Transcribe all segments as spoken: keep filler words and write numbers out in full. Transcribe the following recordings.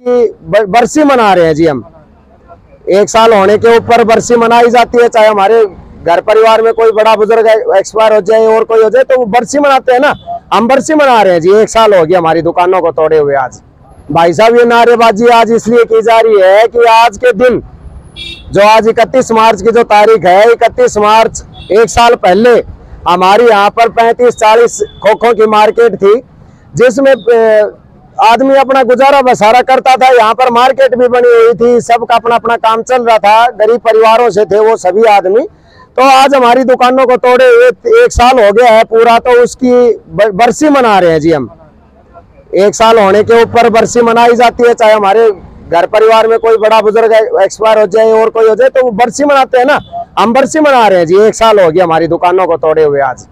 की बरसी मना रहे हैं जी। हम एक साल होने के ऊपर बरसी मनाई जाती है, चाहे हमारे घर परिवार में कोई बड़ा बुजुर्ग एक्सपायर हो जाए और कोई हो जाए तो वो बरसी मनाते हैं ना। हम बरसी मना रहे हैं जी, एक साल हो गया हमारी दुकानों को तोड़े हुए। आज भाई साहब ये नारेबाजी आज इसलिए की जा रही है कि आज के दिन जो आज इकतीस मार्च की जो तारीख है, इकतीस मार्च एक साल पहले हमारी यहाँ पर पैंतीस चालीस खोखों की मार्केट थी, जिसमें आदमी अपना गुजारा बसारा करता था। यहाँ पर मार्केट भी बनी हुई थी, सबका अपना अपना काम चल रहा था, गरीब परिवारों से थे वो सभी आदमी। तो आज हमारी दुकानों को तोड़े हुए एक साल हो गया है पूरा, तो उसकी बरसी मना रहे हैं जी। हम एक साल होने के ऊपर बरसी मनाई जाती है, चाहे हमारे घर परिवार में कोई बड़ा बुजुर्ग एक्सपायर हो जाए और कोई हो जाए तो वो बरसी मनाते हैं ना। हम बरसी मना रहे हैं जी, एक साल हो गया हमारी दुकानों को तोड़े हुए। आज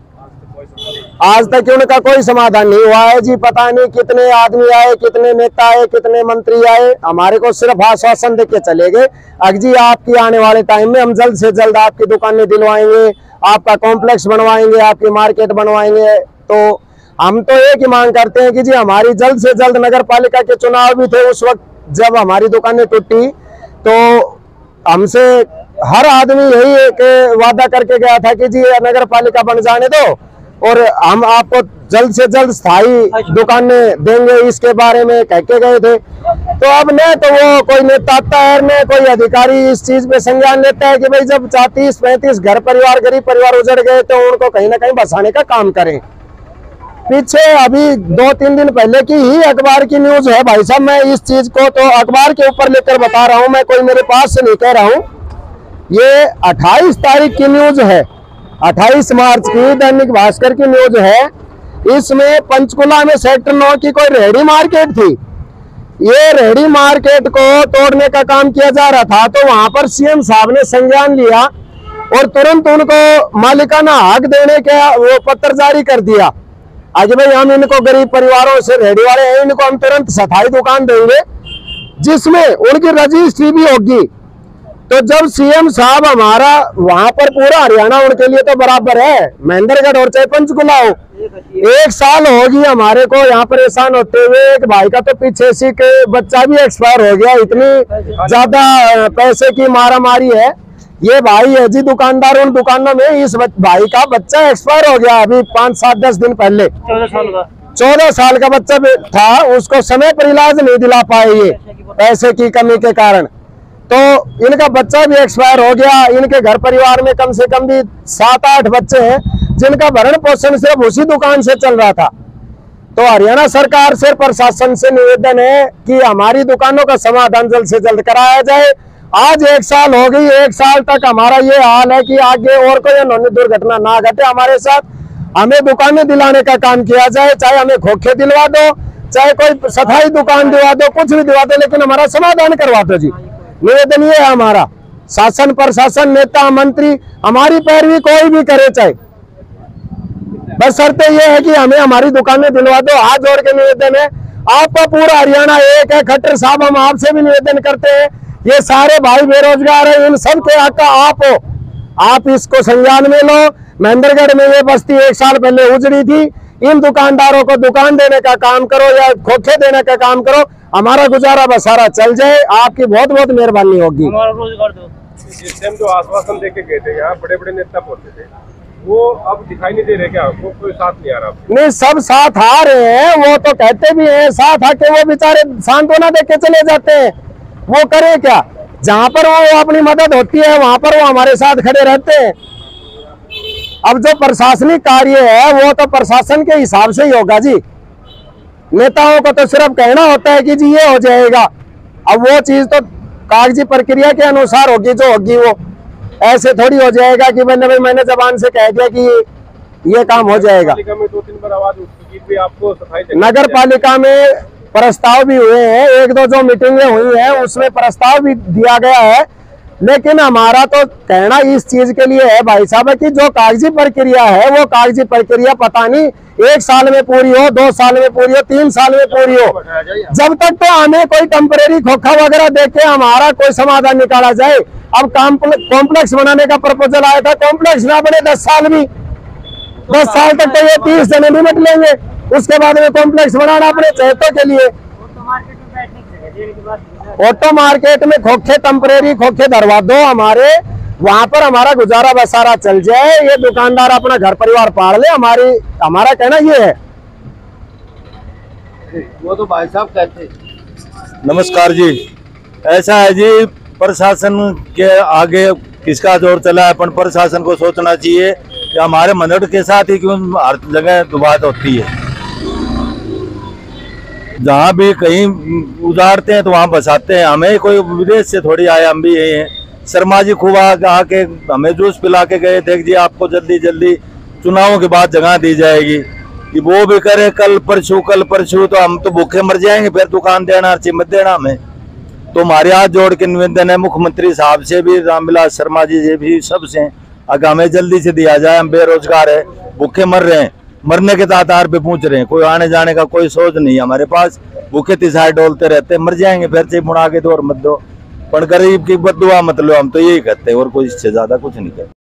आज तक उनका कोई समाधान नहीं हुआ है जी। पता नहीं कितने आदमी आए, कितने नेता आए, कितने मंत्री आए, हमारे को सिर्फ आश्वासन दे के चले गए। अग जी आपकी आने वाले टाइम में हम जल्द से जल्द आपकी दुकानें दिलवाएंगे, आपका कॉम्प्लेक्स बनवाएंगे, आपकी मार्केट बनवाएंगे। तो हम तो एक ही मांग करते हैं कि जी हमारी जल्द से जल्द नगर पालिका के चुनाव भी थे, उस वक्त जब हमारी दुकानें टूटी तो हमसे हर आदमी यही एक वादा करके गया था कि जी नगर पालिका बन जाने दो और हम आपको जल्द से जल्द स्थायी दुकानें देंगे, इसके बारे में कह के गए थे। तो अब न तो वो कोई नेता आता है, न कोई अधिकारी इस चीज पे संज्ञान लेता है कि भाई जब चालीस पैंतीस घर परिवार गरीब परिवार उजड़ गए तो उनको कहीं ना कहीं बसाने का काम करें। पीछे अभी दो तीन दिन पहले की ही अखबार की न्यूज है भाई साहब, मैं इस चीज को तो अखबार के ऊपर लेकर बता रहा हूँ, मैं कोई मेरे पास से नहीं कह रहा हूँ। ये अट्ठाईस तारीख की न्यूज है, अट्ठाईस मार्च की दैनिक भास्कर की न्यूज है। इसमें पंचकुला में सेक्टर नौ की कोई रेहड़ी मार्केट थी, ये रेहड़ी मार्केट को तोड़ने का काम किया जा रहा था। तो वहां पर सीएम साहब ने संज्ञान लिया और तुरंत उनको मालिकाना हक देने का वो पत्र जारी कर दिया। आज भाई हम इनको गरीब परिवारों से रेहड़ी वाले हैं, इनको हम तुरंत स्थायी दुकान देंगे जिसमें उनकी रजिस्ट्री भी होगी। तो जब सीएम साहब हमारा वहां पर पूरा हरियाणा उनके लिए तो बराबर है, महेंद्रगढ़ और चाहे पंचकुला हो, एक साल होगी हमारे को यहाँ परेशान होते हुए। एक भाई का तो पीछे से के बच्चा भी एक्सपायर हो गया, इतनी ज्यादा पैसे की मारा मारी है। ये भाई है जी दुकानदार, उन दुकानों में इस भाई का बच्चा एक्सपायर हो गया अभी पाँच सात दस दिन पहले, चौदह साल का बच्चा था, उसको समय पर इलाज नहीं दिला पाए ये पैसे की कमी के कारण। तो इनका बच्चा भी एक्सपायर हो गया। इनके घर परिवार में कम से कम भी सात आठ बच्चे हैं जिनका भरण पोषण सिर्फ उसी दुकान से चल रहा था। तो हरियाणा सरकार से प्रशासन से निवेदन है कि हमारी दुकानों का समाधान जल्द से जल्द कराया जाए। आज एक साल हो गई, एक साल तक हमारा ये हाल है कि आगे और कोई अनहोनी दुर्घटना ना घटे हमारे साथ। हमें दुकानें दिलाने का काम किया जाए, चाहे हमें खोखे दिलवा दो, चाहे कोई स्थायी दुकान दिलवा दो, कुछ भी दिलवा दो, लेकिन हमारा समाधान करवा दो जी। निवेदन ये है हमारा, शासन प्रशासन नेता मंत्री हमारी पैरवी कोई भी करे, चाहे बस शर्त ये है कि हमें हमारी दुकानें दिलवा दो। हाथ जोड़ के निवेदन है, आपका पूरा हरियाणा एक है। खट्टर साहब हम आपसे भी निवेदन करते हैं, ये सारे भाई बेरोजगार हैं, इन सब के हक का आप हो, आप इसको संज्ञान में लो। महेंद्रगढ़ में ये बस्ती एक साल पहले उजड़ी थी, इन दुकानदारों को दुकान देने का काम करो या खोखे देने का काम करो, हमारा गुजारा बसारा चल जाए, आपकी बहुत बहुत मेहरबानी होगी। जो आश्वासन देके गए थे, यहाँ बड़े बड़े नेता बोलते थे, वो अब दिखाई नहीं दे रहे क्या? वो कोई साथ नहीं आ रहा? नहीं, सब साथ आ रहे हैं, वो तो कहते भी हैं, साथ आके वो बेचारे सांत्वना दे के चले जाते हैं। वो करे क्या? जहां पर वो अपनी मदद होती है वहां पर वो हमारे साथ खड़े रहते हैं। अब जो प्रशासनिक कार्य है वो तो प्रशासन के हिसाब से ही होगा जी, नेताओं को तो सिर्फ कहना होता है कि जी ये हो जाएगा। अब वो चीज तो कागजी प्रक्रिया के अनुसार होगी, जो होगी वो ऐसे थोड़ी हो जाएगा कि मैंने भाई मैंने जबान से कह दिया कि ये काम हो जाएगा। में दो तीन बार आवाज उठी, आपको नगर पालिका में प्रस्ताव भी हुए हैं, एक दो जो मीटिंगें हुई हैं उसमें प्रस्ताव भी दिया गया है, लेकिन हमारा तो कहना इस चीज के लिए है भाई साहब कि जो कागजी प्रक्रिया है वो कागजी प्रक्रिया पता नहीं एक साल में पूरी हो, दो साल में पूरी हो, तीन साल में पूरी हो, जब तक तो हमें कोई टेम्परेरी खोखा वगैरह देके हमारा कोई समाधान निकाला जाए। अब कॉम्प्लेक्स बनाने का प्रपोजल आया था, कॉम्प्लेक्स ना बने दस साल भी, दस साल तक तो ये तीस जने निपट लेंगे, उसके बाद में कॉम्प्लेक्स बनाना अपने चहेतों के लिए। ऑटो मार्केट में खोखे टेम्परेरी खोखे धरवा दो हमारे, वहां पर हमारा गुजारा बसारा चल जाए, ये दुकानदार अपना घर परिवार पाल ले, हमारी हमारा कहना ये है। वो तो भाई साहब कहते। नमस्कार जी, ऐसा है जी, प्रशासन के आगे किसका जोर चला है, अपन प्रशासन को सोचना चाहिए कि हमारे मनोट के साथ ही क्यों हर जगह दुबात होती है। जहाँ भी कहीं उजाड़ते हैं तो वहाँ बसाते हैं, हमें कोई विदेश से थोड़ी आए, हम भी यही हैं। शर्मा जी खूब आके हमें जूस पिला के गए थे जी आपको जल्दी जल्दी चुनावों के बाद जगह दी जाएगी, कि वो भी करे कल परसों कल परसों, तो हम तो भूखे मर जाएंगे, फिर दुकान देना मत देना हमें। तो हमारे हाथ जोड़ के निवेदन है मुख्यमंत्री साहब से भी, रामविलास शर्मा जी से भी, सबसे अगर हमें जल्दी से दिया जाए। हम बेरोजगार है, भूखे मर रहे हैं, मरने के तातार पे पूछ रहे हैं, कोई आने जाने का कोई सोच नहीं है हमारे पास, भूखे तिसाए डोलते रहते हैं, मर जाएंगे फिर से मुड़ा के दो और मत दो, पर गरीब की बददुआ मत लो, हम तो यही कहते हैं और कोई इससे ज्यादा कुछ नहीं कहते।